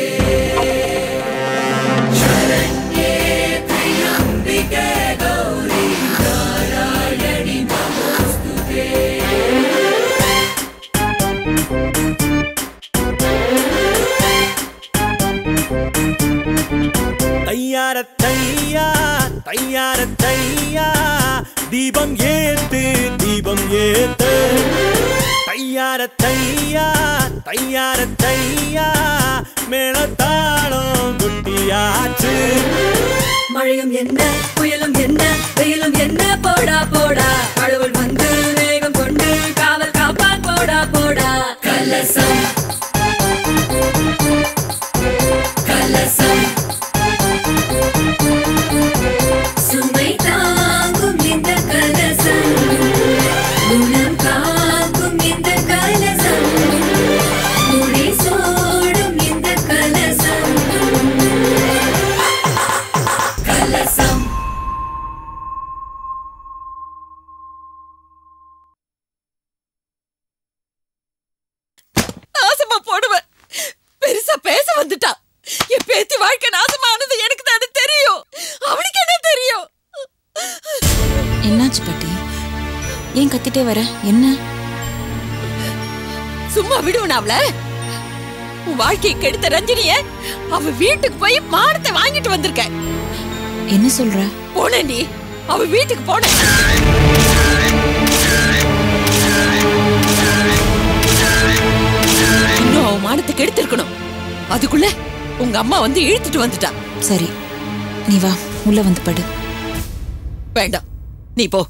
दीपम येते तैयार तैया मेळताळம் குட்டியாச்சு மழையும் என்ன புயலும் என்ன வெயிலும் என்ன போடா போடா கடவுள் வந்து வேகம் கொண்டு காவல் காப்பான் போடா போடா கலசம் கலசம் சுமை தாங்கும் இந்த கலசம் குணம் காக்கும் இந்த கலசம் முடி சோடும் இந்த கலசம் கலசம் நாசமா போடுவேன். பெருசா பேச வந்துட்டா. என் பேத்தி வாழ்க்கை நாசமானது எனக்கு தானே தெரியும். அவனுக்கு என்ன தெரியும்? என்னாச்சு பாட்டி? ஏன் கத்திட்டே வர? என்ன? சும்மா விடுவன அவள? உன் வாழ்க்கையை கெடுத்த ரஞ்சினிய அவ வீட்டுக்கு போய் மானத்தை வாங்கிட்டு வந்திருக்க. என்ன சொல்ற? போன நீ அவ வீட்டுக்கு போன. இன்னும் அவ மானத்தை கெடுத்திருக்கணும். அதுக்குள்ள உங்க அம்மா வந்து இழுத்துட்டு வந்துட்டா. சரி, நீ வா, உள்ள வந்து படு. வேண்டாம், நீ போ.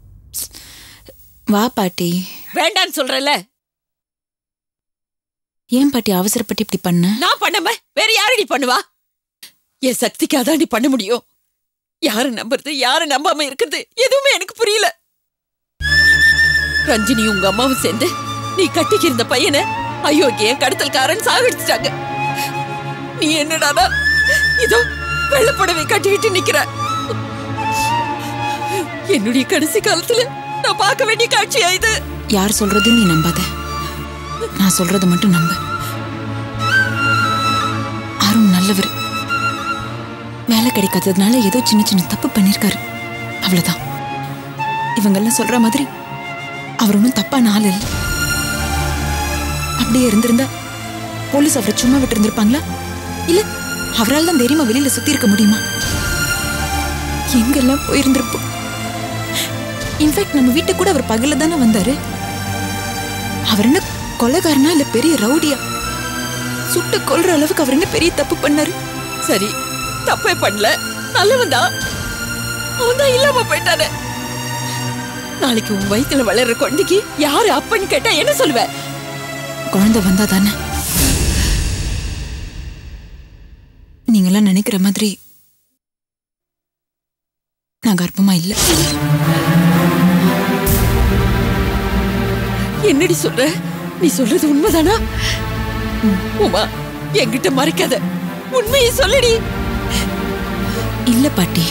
வா பாட்டி. வேண்டான்னு சொல்றல. ஏன் பாட்டி அவசரப்பட்டு இப்படி பண்ண? நான் பண்ணாம வேற யாரடி பண்ணுவா? என் சக்திக்கு அதான் நீ பண்ண முடியும். யாரு நம்புறது யாரு நம்பாம இருக்கிறது எதுவுமே எனக்கு புரியல. ரஞ்சினி உங்க அம்மாவும் சேர்ந்து நீ கட்டிக்கு இருந்த பையனை அயோக்கிய கடத்தல்காரன் சாகடிச்சிட்டாங்க. நீ என்னடானா இதோ வெள்ளப்புடவை கட்டிக்கிட்டு நிக்கிற. என்னுடைய கடைசி காலத்துல நான் பார்க்க வேண்டிய காட்சியா இது? யார் சொல்றது நீ நம்பாத, நான் சொல்றது மட்டும் நம்பு. அருண் நல்லவர். வேலை கிடைக்காததுனால ஏதோ சின்ன சின்ன தப்பு பண்ணிருக்காரு, அவ்வளவுதான். இவங்கெல்லாம் சொல்ற மாதிரி அவர் ஒன்றும் தப்பான ஆள் இல்லை. அப்படியே இருந்திருந்தா போலீஸ் அவரை சும்மா விட்டு இருந்திருப்பாங்களா? இல்ல அவரால் தான் தைரியமா வெளியில சுத்தி இருக்க முடியுமா? எங்கெல்லாம் போயிருந்திருப்போம். இன்ஃபேக்ட் நம்ம வீட்டுக்கு கூட அவர் பகல்ல தானே வந்தாரு. அவர் என்ன கொலைகாரனா இல்ல பெரிய ரவுடியா? சுட்டு கொல்ற அளவுக்கு அவர் என்ன பெரிய தப்பு பண்ணாரு? சரி, தப்பே பண்ணல, நல்லவன் தான். அவன் தான் இல்லாம போயிட்டானே. நாளைக்கு உன் வயித்துல வளர்ற குழந்தைக்கு யாரு அப்பன்னு கேட்டா என்ன சொல்லுவ? குழந்தை வந்தா தானே. நீங்கெல்லாம் நினைக்கிற மாதிரி நான் கர்ப்பமா இல்ல. என்னடி சொல்ற? நீ சொல்றது உண்மைதானா? உமா, என்கிட்ட மறைக்காத, உண்மையை சொல்லடி. இல்ல பாட்டி,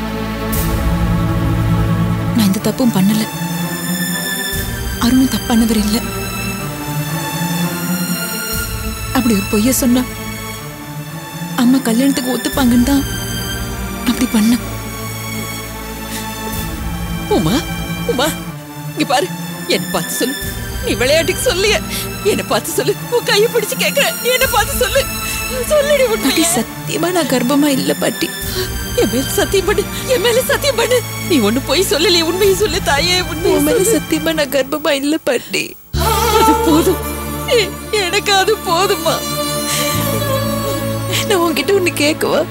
நான் இந்த தப்பும் பண்ணல. அருணும் தப்பானவர் இல்ல. அப்படி ஒரு பொய்ய சொன்னா அம்மா கல்யாணத்துக்கு ஒத்துப்பாங்கன்னு தான் அப்படி பண்ண. உமா, உமா, இங்க பாரு, என்ன பார்த்து சொல்லு. நீ விளையாட்டுக்கு சொல்லிய என்ன பார்த்து சொல்லு. உன் கையை பிடிச்சு கேட்கிற, என்ன பார்த்து சொல்லு. சொல்லடி உண்மையை. சத்தியமா நான் கர்ப்பமா இல்ல பாட்டி. என் மேல சத்தியம் பண்ணு, என் மேல சத்தியம் பண்ணு. நீ ஒண்ணு போய் சொல்லலையே, உண்மையை சொல்லு தாயே. உண்மையை மேல சத்தியமா நான் கர்ப்பமா இல்ல பாட்டி. அது போதும், எனக்கு அது போதுமா. நான் உன்கிட்ட ஒண்ணு கேட்கவா?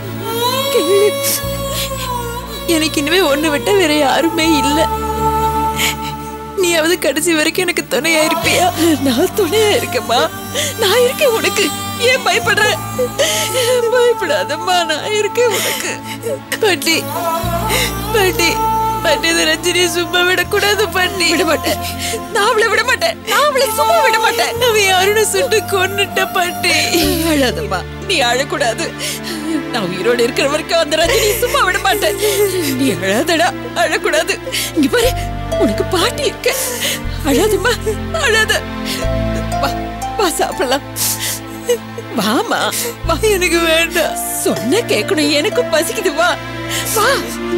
எனக்கு இனிமே ஒண்ணு விட்டா வேற யாருமே இல்ல. நீயாவது கடைசி வரைக்கும் எனக்கு துணையா இருப்பியா? நான் துணையா இருக்கேம்மா, நான் இருக்கேன் உனக்கு. ஏன் பயப்படுற? பயப்படாதம்மா, நான் இருக்கேன் உனக்கு. பாட்டி, பாட்டி, பாட்டி, ரஞ்சினியை சும்மா விடக்கூடாது பாட்டி. விட மாட்டேன், நான் அவளை விட மாட்டேன். நான் அவளை சும்மா விட மாட்டேன். அவன் யாருன்னு சுட்டு கொன்னுட்ட பாட்டி. அழாதம்மா, நீ அழக்கூடாது. நான் உயிரோடு இருக்கிற வரைக்கும் அந்த ரஞ்சினி சும்மா விட மாட்டேன். நீ அழாதடா, அழக்கூடாது. இங்க பாரு, உனக்கு பாட்டி இருக்க. அழாதம்மா, அழாத. வா, வா சாப்பிடலாம். வாமா வா. எனக்கு வேண்டாம். சொன்ன கேட்கணும். எனக்கும் பசிக்குது. வா வா.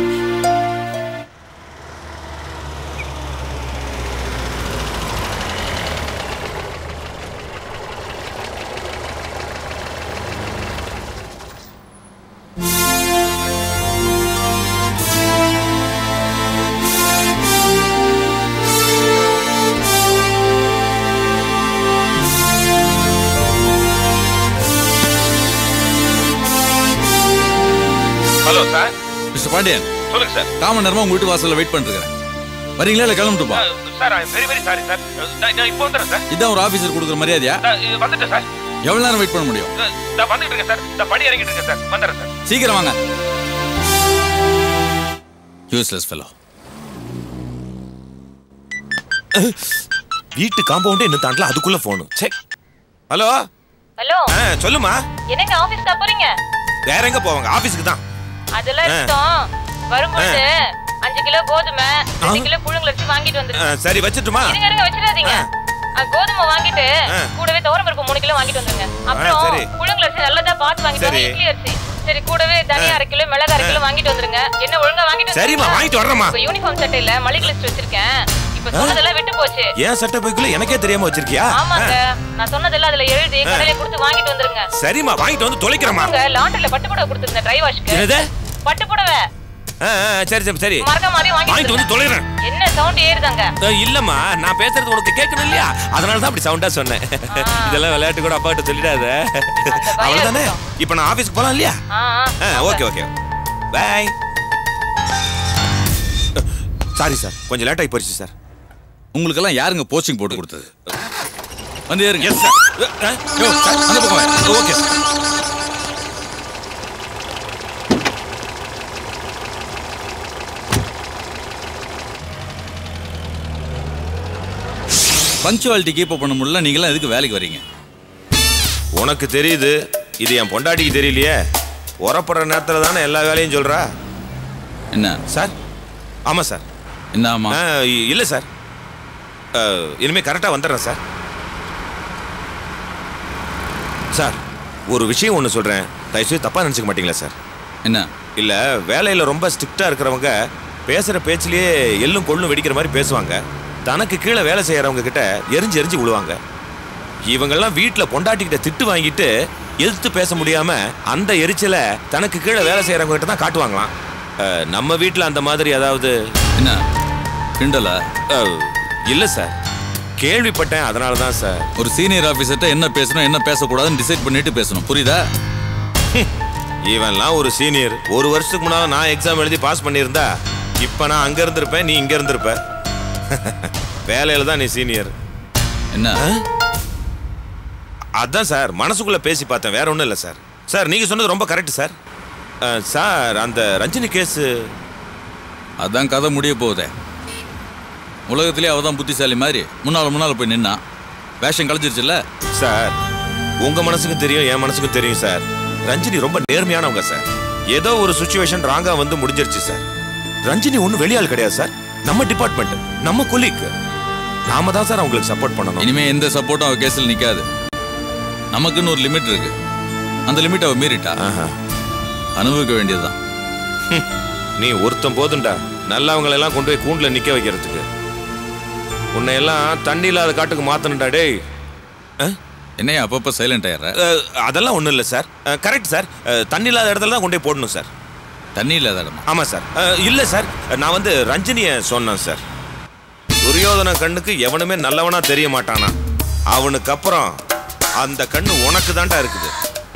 Hello sir. மிஸ்டர் பாண்டியன், சொல்லுங்க சார். காமன் நேரமா உங்க வீட்டு வாசல்ல வெயிட் பண்ணிருக்கேன். வரீங்களா இல்ல கிளம்பிட்டுப்பா? Sir I very very sorry sir. நான் இப்போ வந்துறேன் சார். இதான் ஒரு ஆபீசர் கொடுக்குற மரியாதையா? வந்துட்டேன் சார். எவ்வளவு நேரம் வெயிட் பண்ண முடியும்? நான் வந்துட்டு இருக்கேன் சார். நான் படி இறங்கிட்டு இருக்கேன் சார். வந்துறேன் சார். சீக்கிரம் வாங்க. Useless fellow. வீட்டு காம்பவுண்டே இன்னும் தாண்டல, அதுக்குள்ள போன். சே. Hello hello. சொல்லுமா. என்னங்க ஆபீஸ்க்கு போறீங்க? வேற எங்க போவாங்க? ஆபீஸ்க்கு தான். அதெல்லாம் இருக்கட்டும். வரும்போது 5 கிலோ கோதுமை 2 கிலோ புழுங்கலரிசி வாங்கிட்டு வந்துருங்க. சரி வச்சிட்டுமா? இருங்க வச்சிடாதீங்க. கோதுமை வாங்கிட்டு கூடவே துவரம் பருப்பு 3 கிலோ வாங்கிட்டு வந்துருங்க. அப்புறம் புழுங்கலரிசி நல்லதா பார்த்து வாங்கிட்டு வாங்க. இட்லி அரிசி சரி கூடவே தனியா 1/2 கிலோ மிளகாய் 1/2 கிலோ வாங்கிட்டு வந்துருங்க. என்ன ஒழுங்கா வாங்கிட்டு வந்துருங்க. சரிமா வாங்கிட்டு வரேம்மா. யூனிஃபார்ம் சட்டையில மளிகை லிஸ்ட் வச்சிருக்கேன். இப்ப சொன்னதெல்லாம் விட்டு போச்சு. ஏன் சட்டை பைக்குள்ள எனக்கே தெரியாம வச்சிருக்கியா? ஆமாங்க, நான் சொன்னதெல்லாம் அதுல எழுதி கடையில கொடுத்து வாங்கிட்டு வந்துருங்க. சரிமா வாங்கிட்டு வந்து தொலைக்கிறேமா. லாண்டரில பட்டு புடவை கொடுத்திருந்தேன் ட்ரை வாஷ்க்கு. என்னது? பட்டு புடவை. சரி சரி சரி. மறக்க மாதிரி வாங்கிட்டு வந்து தொலைறேன். என்ன சவுண்ட் ஏறுதாங்க? இல்லம்மா, நான் பேசுறது உனக்கு கேட்கணும் இல்லையா? அதனால தான் அப்படி சவுண்டா சொன்னேன். இதெல்லாம் விளையாட்டு கூட அப்பா கிட்ட சொல்லிடாத. அவ்வளவுதானே. இப்போ நான் ஆபீஸ்க்கு போலாம் இல்லையா? Okay okay bye. Sorry sir, கொஞ்சம் லேட் ஆகி போயிடுச்சு சார். உங்களுக்கெல்லாம் யாருங்க போஸ்டிங் போட்டு கொடுத்தது? வந்து ஏறுங்க. Yes sir. அந்த பக்கம் okay sir. Punctuality keep up பண்ண முடியல, நீங்களாம் எதுக்கு வேலைக்கு வரீங்க? உனக்கு தெரியுது, இது என் பொண்டாட்டிக்கு தெரியலையே. உரப்படுற நேரத்தில் தானே எல்லா வேலையும் சொல்கிறா. என்ன சார்? ஆமாம் சார். என்ன ஆமாம்? இல்லை சார், இனிமேல் கரெக்டாக வந்துடுறேன் சார். சார் ஒரு விஷயம் ஒன்று சொல்கிறேன், தயவுசெய்து தப்பாக நினச்சிக்க மாட்டீங்களா சார்? என்ன? இல்லை, வேலையில் ரொம்ப ஸ்ட்ரிக்டாக இருக்கிறவங்க பேசுகிற பேச்சிலேயே எள்ளும் கொள்ளும் வெடிக்கிற மாதிரி பேசுவாங்க. தனக்கு கீழே வேலை செய்கிறவங்க கிட்ட எரிஞ்சு எரிஞ்சு விழுவாங்க. இவங்கெல்லாம் வீட்டில் பொண்டாட்டிக்கிட்ட திட்டு வாங்கிட்டு எதிர்த்து பேச முடியாம அந்த எரிச்சலை தனக்கு கீழே வேலை செய்கிறவங்க கிட்ட தான் காட்டுவாங்களாம். நம்ம வீட்டில் அந்த மாதிரி ஏதாவது? என்ன கிண்டலா? இல்லை சார், கேள்விப்பட்டேன், அதனால தான் சார். ஒரு சீனியர் ஆஃபீஸர்கிட்ட என்ன பேசணும் என்ன பேசக்கூடாதுன்னு டிசைட் பண்ணிட்டு பேசணும், புரியுதா? இவன்லாம் ஒரு சீனியர். ஒரு வருஷத்துக்கு முன்னால் நான் எக்ஸாம் எழுதி பாஸ் பண்ணியிருந்தா இப்போ நான் அங்கே இருந்திருப்பேன், நீ இங்கே இருந்திருப்ப. வேலையில தான் நீ சீனியர். என்ன? அதான் சார் மனசுக்குள்ள பேசி பார்த்தேன், வேற ஒன்றும் இல்லை சார். சார் நீங்க சொன்னது ரொம்ப கரெக்ட் சார். சார் அந்த ரஞ்சினி கேஸு அதான் கதை முடிய போகுதே. உலகத்திலே அவதான் புத்திசாலி மாதிரி முன்னால போய் நின்னா வேஷம் கலைஞ்சிருச்சுல்ல சார். உங்க மனசுக்கும் தெரியும், என் மனசுக்கும் தெரியும் சார். ரஞ்சினி ரொம்ப நேர்மையானவங்க சார். ஏதோ ஒரு சுச்சுவேஷன் ராங்கா வந்து முடிஞ்சிருச்சு சார். ரஞ்சினி ஒன்றும் வெளியாள் கிடையாது சார், நம்ம டிபார்ட்மெண்ட், நம்ம கொலீக். நாம தான் சார் அவங்களுக்கு சப்போர்ட் பண்ணணும். இனிமே எந்த சப்போர்ட்டும் அவ கேஸில் நிக்காது. நமக்குன்னு ஒரு லிமிட் இருக்கு, அந்த லிமிட் அவ மீறிட்டா அனுபவிக்க வேண்டியதுதான். நீ ஒருத்தன் போதுண்டா நல்லவங்களெல்லாம் கொண்டு போய் கூண்டில் நிக்க வைக்கிறதுக்கு. உன்னை எல்லாம் தண்ணி இல்லாத காட்டுக்கு மாத்தணும்டா டேய். என்னையா அப்பப்போ சைலண்ட் ஆயிடுற? அதெல்லாம் ஒன்றும் இல்லை சார். கரெக்ட் சார், தண்ணி இல்லாத இடத்துல தான் கொண்டு போய் போடணும் சார். தண்ணி இல்லாத இடமா? ஆமாம் சார். இல்லை சார், நான் வந்து ரஞ்சினியை சொன்னேன் சார். துரியோதன கண்ணுக்கு எவனுமே நல்லவனா தெரிய மாட்டானா, அவனுக்கு அப்புறம் அந்த கண்ணு உனக்கு தான்டா இருக்குது.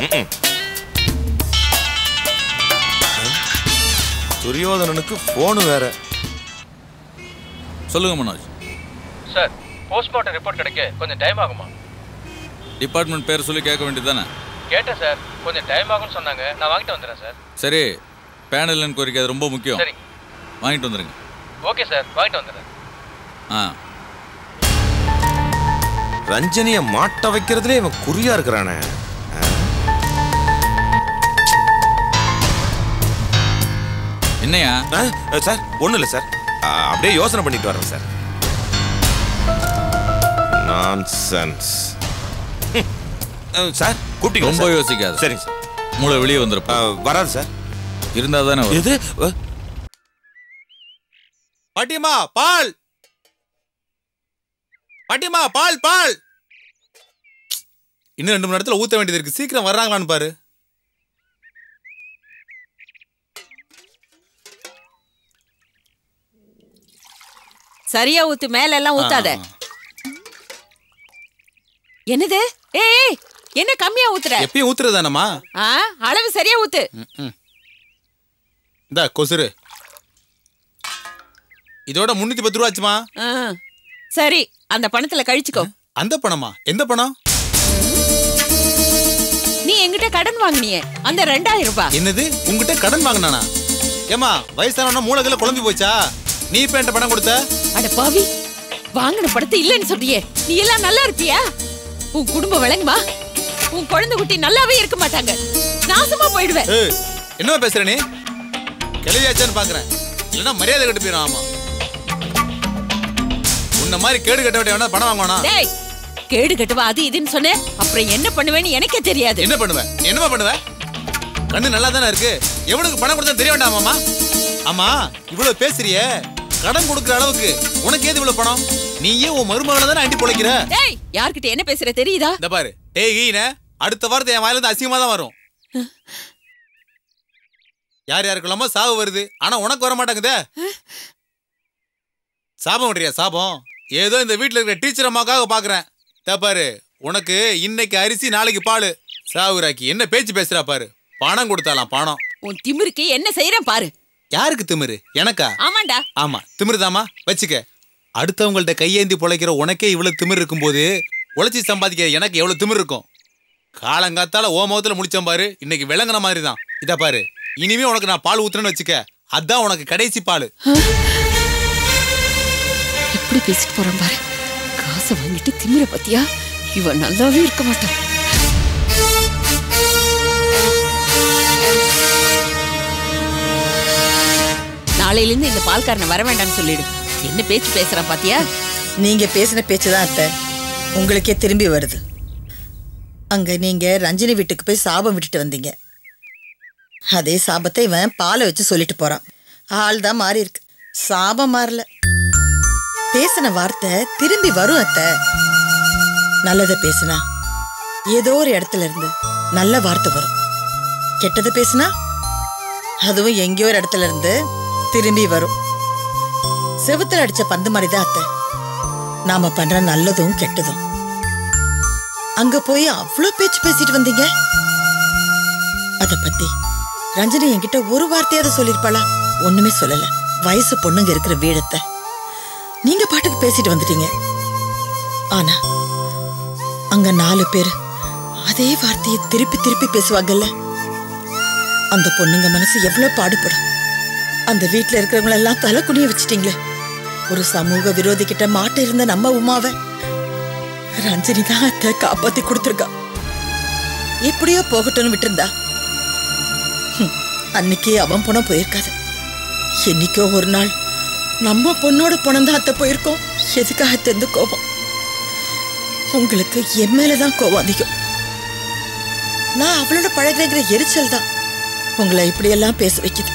துரியோதனனுக்கு போனு வேற. சொல்லுங்க மனோஜ். சார் போஸ்ட்மார்ட்டம் ரிப்போர்ட் கிடைக்க கொஞ்சம் டைம் ஆகுமா? டிபார்ட்மெண்ட் பேர் சொல்லி கேட்க வேண்டியது தானே? கேட்டேன் சார், கொஞ்சம் டைம் ஆகும்னு சொன்னாங்க, நான் வாங்கிட்டு வந்துடுறேன் சார். சரி, பேனல் என்கொயரிக்கு அது ரொம்ப முக்கியம். சரி வாங்கிட்டு வந்துடுங்க. ஓகே சார், வாங்கிட்டு வந்துடுறேன். ரஞ்சனியை மாட்ட வைக்கிறதுலே இவன் குறியா இருக்கிறானே. என்னையா? சார் ஒன்றும் இல்லை சார், அப்படியே யோசனை பண்ணிட்டு வர்றேன் சார். நான்சென்ஸ். சார் கூப்பிட்டீங்க? ரொம்ப யோசிக்காத. சரிங்க சார். மூளை வெளியே வந்துருப்பா. வராது சார். இருந்தா தானே எது? பாட்டியம்மா பால், பாட்டியம்மா பால் பால். இன்னும் 2 மணி நேரத்துல ஊத்த வேண்டியது இருக்கு. சீக்கிரம் வர்றாங்களான்னு பாரு. சரியா ஊத்து, மேல எல்லாம் ஊத்தாத. என்னது? ஏய் என்ன கம்மியா ஊத்துற? எப்பயும் ஊத்துறதானம்மா. அளவு சரியா ஊத்து. இந்த கொசுரு இதோட 310 ரூபா ஆச்சுமா. சரி, அந்த பணத்துல கழிச்சுக்கோ. அந்த பணமா? எந்த பணம்? நீ என்கிட்ட கடன் வாங்கினியே அந்த 2000 ரூபாய். என்னது? உங்ககிட்ட கடன் வாங்கினானா? ஏமா வயசானவனா மூளைகளை குழம்பி போச்சா? நீ இப்ப என்கிட்ட பணம் கொடுத்த? அட பாவி, வாங்கின படத்தை இல்லன்னு சொல்றியே. நீ எல்லாம் நல்லா இருப்பியா? உன் குடும்பம் விளங்குமா? உன் குழந்தை குட்டி நல்லாவே இருக்க மாட்டாங்க. நாசமா போயிடுவேன். என்ன பேசுற நீ? கிளவியாச்சான்னு பாக்குறேன். இல்லன்னா மரியாதை கட்டு போயிடும். ஆமா, உன்ன மாதிரி கேடு கட்ட வேண்டிய பணம் வாங்கணும். டேய், கேடு கட்டுவா அது இதுன்னு சொன்னே, அப்புறம் என்ன பண்ணுவேன்னு எனக்கே தெரியாது. என்ன பண்ணுவேன்? என்னமா பண்ணுவேன்? கண்ணு நல்லா தானே இருக்கு. எவனுக்கு பணம் கொடுத்தா தெரிய வேண்டாமாமா? ஆமா, இவ்வளவு பேசுறியே, கடன் கொடுக்குற அளவுக்கு உனக்கு ஏது இவ்வளவு பணம்? நீயே உன் மருமகளை தானே அண்டி பொழைக்கிற. டேய், யார்கிட்ட என்ன பேசுற தெரியுதா? இந்த பாரு, டேய் கீன, அடுத்த வாரத்தை என் வாயில இருந்து அசிங்கமா தான் வரும். யார் யாருக்குள்ளாமோ சாவு வருது, ஆனா உனக்கு வர மாட்டேங்குதே. சாபம் விடுறியா? சாபம் ஏதோ இந்த வீட்டுல இருக்கிற டீச்சர் அம்மாக்காக பாக்குறேன். பாரு, உனக்கு இன்னைக்கு அரிசி நாளைக்கு பால். சாவுராக்கி என்ன பேச்சு பேசுறா பாரு. பணம் கொடுத்தாலாம் பணம். உன் திமிருக்கு என்ன செய்யறேன் பாரு. யாருக்கு திமிரு? எனக்கா? ஆமாண்டா. ஆமா, திமிருதாமா. வச்சுக்க. அடுத்தவங்கள்ட்ட கையேந்தி பொழைக்கிற உனக்கே இவ்வளவு திமிர் இருக்கும்போது உழைச்சி சம்பாதிக்கிற எனக்கு எவ்வளவு திமிர் இருக்கும்? காலங்காத்தால ஓ முகத்துல முடிச்சேன் பாரு. இன்னைக்கு விளங்குன மாதிரி தான். இத பாரு, இனிமே உனக்கு நான் பால் ஊத்துறேன்னு வச்சுக்க, அதான் உனக்கு கடைசி பால். எப்படி பேசிட்டு போறான் பாரு. காசை வாங்கிட்டு திமிர பத்தியா? இவன் நல்லாவே இருக்க மாட்டான். நாளையில இருந்து இந்த பால்காரனை வர வேண்டாம்னு சொல்லிடு. என்ன பேச்சு பேசுறான் பாத்தியா? நீங்க பேசின பேச்சுதான் அத்தை உங்களுக்கே திரும்பி வருது. அங்க நீங்க ரஞ்சினி வீட்டுக்கு போய் சாபம் விட்டுட்டு வந்தீங்க. அதே சாபத்தை இவன் பாலை வச்சு சொல்லிட்டு போறான். ஆள் தான் மாறி இருக்கு, சாபம் மாறல. பேசின வார்த்தை திரும்பி வரும் அத்தை. நல்லதை பேசினா ஏதோ ஒரு இடத்துல இருந்து நல்ல வார்த்தை வரும். கெட்டதை பேசினா அதுவும் எங்கேயோ ஒரு இடத்துல இருந்து திரும்பி வரும். செவுத்துல அடிச்ச பந்து மாதிரிதான் அத்தை நாம பண்ற நல்லதும் கெட்டதும். அங்க போய் அவ்வளவு பேச்சு பேசிட்டு வந்தீங்க. அத பத்தி ரஞ்சினி என்கிட்ட ஒரு வார்த்தையாவது சொல்லிருப்பாளா? ஒண்ணுமே சொல்லல. வயசு பொண்ணுங்க இருக்கிற வீடத்தை நீங்க பாட்டுக்கு பேசிட்டு வந்துட்டீங்க. ஆனா அங்க 4 பேர் அதே வார்த்தையை திருப்பி திருப்பி பேசுவாங்கல்ல. அந்த பொண்ணுங்க மனசு எவ்வளவு பாடுபடும். அந்த வீட்டுல இருக்கிறவங்க எல்லாம் தலை குனிய வச்சுட்டீங்களே. ஒரு சமூக விரோதி கிட்ட மாட்ட இருந்த நம்ம உமாவை ரஞ்சினி தான் அத்தை காப்பாத்தி கொடுத்துருக்கா. எப்படியோ போகட்டும்னு விட்டுருந்தா அன்னைக்கு அவன் பணம் போயிருக்காது. என்னைக்கோ ஒரு நாள் நம்ம பொண்ணோட பணம் தான் அத்தை போயிருக்கோம். எதுக்காக தெரிந்து கோபம்? உங்களுக்கு என் மேலதான் கோபம் அதிகம். நான் அவளோட பழகிற எரிச்சல் தான் உங்களை இப்படியெல்லாம் பேச வைக்குது.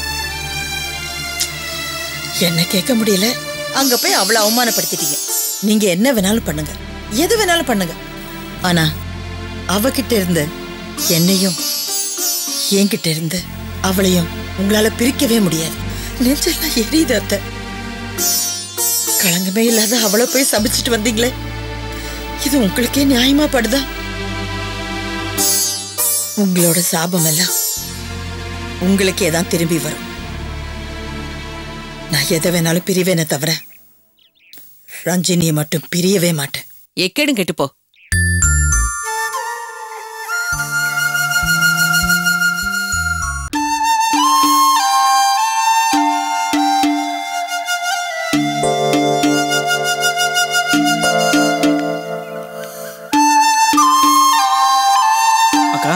என்ன கேட்க முடியல. அங்க போய் அவளை அவமானப்படுத்திட்டீங்க. நீங்க என்ன வேணாலும் பண்ணுங்க, எது வேணாலும் பண்ணுங்க. ஆனா அவகிட்ட இருந்து என்னையும் என்கிட்ட இருந்து அவளையும் உங்களால பிரிக்கவே முடியாது. நெஞ்செல்லாம் எரியுது அத்தை. களங்கமே இல்லாத அவளை போய் சமைச்சிட்டு வந்தீங்களே, இது உங்களுக்கே நியாயமா படுதா? உங்களோட சாபம் எல்லாம் உங்களுக்கே தான் திரும்பி வரும். நான் எதை வேணாலும் பிரிவேனே தவிர ரஞ்சினியை மட்டும் பிரியவே மாட்டேன். எக்கேடும் கெட்டுப்போ. அக்கா,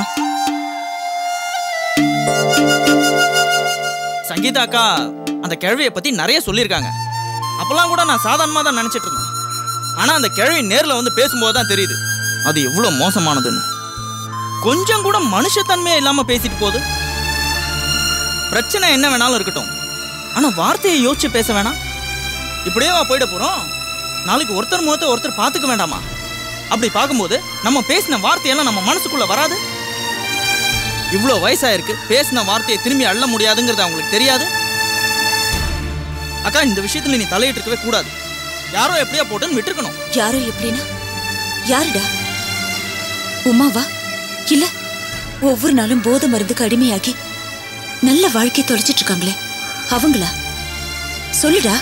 சங்கீதா அக்கா அந்த கிழவியை பத்தி நிறைய சொல்லியிருக்காங்க. அப்பெல்லாம் கூட நான் சாதாரணமா தான் நினைச்சிட்டு இருந்தேன். ஆனா அந்த கிழவி நேர்ல வந்து பேசும்போது தான் தெரியுது அது எவ்வளவு மோசமானதுன்னு. கொஞ்சம் கூட மனுஷத்தன்மையே இல்லாம பேசிட்டு போகுது. பிரச்சனை என்ன வேணாலும் இருக்கட்டும், ஆனா வார்த்தையை யோசிச்சு பேச வேணாம். இப்படியே போயிட போறோம். நாளைக்கு ஒருத்தர் முகத்தை ஒருத்தர் பார்த்துக்க வேண்டாமா? அப்படி பார்க்கும்போது நம்ம பேசின வார்த்தையெல்லாம் நம்ம மனசுக்குள்ள வராது? இவ்வளோ வயசாயிருக்கு, பேசின வார்த்தையை திரும்பி அள்ள முடியாதுங்கிறது அவங்களுக்கு தெரியாது? அக்கா, இந்த விஷயத்துல நீ தலையிட்டு இருக்கவே கூடாது. யாரோ எப்படியா போட்டுன்னு விட்டுருக்கணும். யாரோ எப்படின்னா யாருடா? உமாவா? இல்ல ஒவ்வொரு நாளும் போதை மருந்துக்கு அடிமையாகி நல்ல வாழ்க்கையை தொலைச்சிட்டு இருக்காங்களே அவங்களா? சொல்லுடா.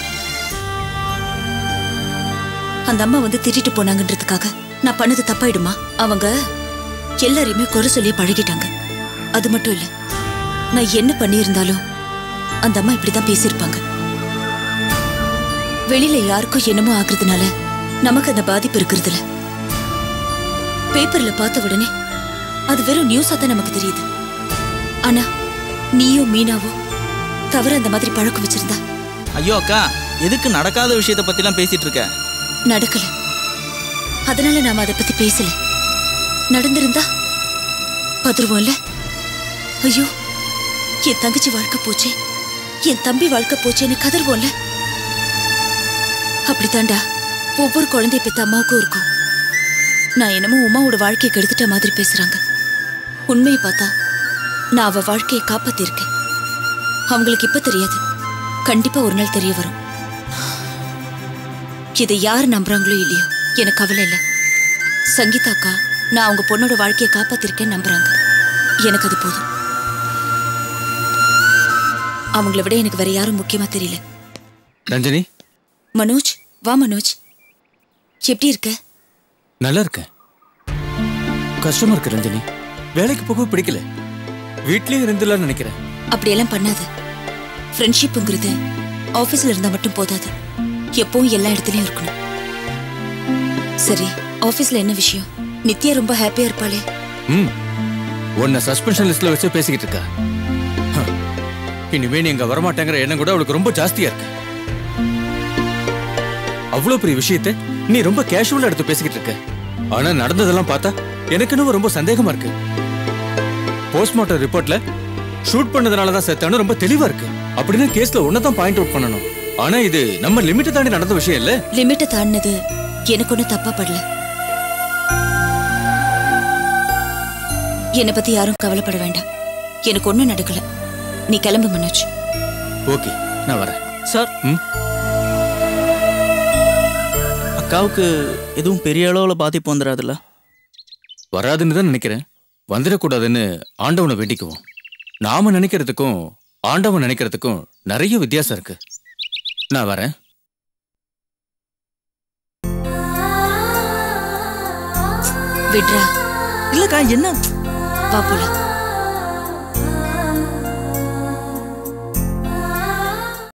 அந்த அம்மா வந்து திட்டிட்டு போனாங்கன்றதுக்காக நான் பண்ணது தப்பாயிடுமா? அவங்க எல்லாரையுமே குறை சொல்லி பழகிட்டாங்க. அது மட்டும் இல்ல, நான் என்ன பண்ணியிருந்தாலும் அந்த அம்மா இப்படிதான் பேசியிருப்பாங்க. வெளியில யாருக்கும் என்னமோ ஆகுறதுனால நமக்கு அந்த பாதிப்பு இருக்கிறதுல. பேப்பர்ல பார்த்த உடனே அது வெறும் நியூஸா தான் நமக்கு தெரியுது. ஆனா நீயோ மீனாவோ தவிர அந்த மாதிரி பழக்கம் வச்சிருந்தா? ஐயோ அக்கா, எதுக்கு நடக்காத விஷயத்தை பத்திலாம் பேசிட்டு இருக்க? நடக்கல, அதனால நாம அதை பத்தி பேசல. நடந்திருந்தா பதறுவோம்ல. ஐயோ, என் தங்கச்சி வாழ்க்கை போச்சே, என் தம்பி வாழ்க்கை போச்சேன்னு கதறுவோம்ல. அப்படித்தாண்டா ஒவ்வொரு குழந்தைய பெத்த அம்மாவுக்கும் இருக்கும். நான் என்னமோ உமாவோட வாழ்க்கையை கெடுத்துட்ட மாதிரி பேசுறாங்க. உண்மையை பார்த்தா நான் அவ வாழ்க்கையை காப்பாத்திருக்கேன். அவங்களுக்கு இப்ப தெரியாது, கண்டிப்பா ஒரு நாள் தெரிய வரும். இதை யார் நம்புறாங்களோ இல்லையோ எனக்கு கவலை இல்லை. சங்கீதா அக்கா நான் அவங்க பொண்ணோட வாழ்க்கையை காப்பாத்திருக்கேன்னு நம்புறாங்க. எனக்கு அது போதும். அவங்கள விட எனக்கு வேற யாரும் முக்கியமா தெரியல. ரஞ்சனி. மனோஜ், வா மனோஜ். எப்படி இருக்க? நல்லா இருக்கேன். கஷ்டமா இருக்கு ரஞ்சனி. வேலைக்கு போக பிடிக்கல, வீட்லயே இருந்துலாம் நினைக்கிறேன். அப்படியெல்லாம் பண்ணாது. ஃப்ரெண்ட்ஷிப்புங்கிறது ஆபீஸ்ல இருந்தா மட்டும் போதாது, எப்பவும் எல்லா இடத்துலயும் இருக்கணும். சரி, ஆபீஸ்ல என்ன விஷயம்? நித்யா ரொம்ப ஹாப்பியா இருப்பாளே. உன்னை சஸ்பென்ஷன் லிஸ்ட்ல வச்சு பேசிக்கிட்டு இருக்கா. இனிமே நீ இங்க வரமாட்டேங்கிற எண்ணம் கூட அவளுக்கு ரொம்ப ஜாஸ்தியா இருக்கு. அவ்வளவு பெரிய விஷயத்தை நீ ரொம்ப கேஷுவலா எடுத்து பேசிக்கிட்டு இருக்க. ஆனா நடந்ததெல்லாம் பார்த்தா எனக்கு இன்னும் ரொம்ப சந்தேகமா இருக்கு. போஸ்ட்மார்ட்டம் ரிப்போர்ட்ல ஷூட் பண்ணதுனாலதான் செத்தானு ரொம்ப தெளிவா இருக்கு. அப்படின்னா கேஸ்ல ஒன்னதான் பாயிண்ட் அவுட் பண்ணணும். ஆனா இது நம்ம லிமிட்டை தாண்டி நடந்த விஷயம் இல்ல. லிமிட்டை தாண்டினது எனக்கு ஒன்னும் தப்பா படல. என்னை பத்தி யாரும் கவலைப்பட வேண்டாம். எனக்கு ஒன்னும் நடக்கல. நீ கிளம்பு மனோஜ். ஓகே, நான் வரேன். சார், அக்காவுக்கு எதுவும் பெரிய அளவுல பாதிப்பு வந்துடாதுல்ல? வராதுன்னு தான் நினைக்கிறேன். வந்துடக்கூடாதுன்னு ஆண்டவனை வேண்டிக்குவோம். நாம நினைக்கிறதுக்கும் ஆண்டவன் நினைக்கிறதுக்கும் நிறைய வித்தியாசம் இருக்கு. நான் வரேன். விட்ரா. இல்லக்கா, என்ன? வா போலாம்.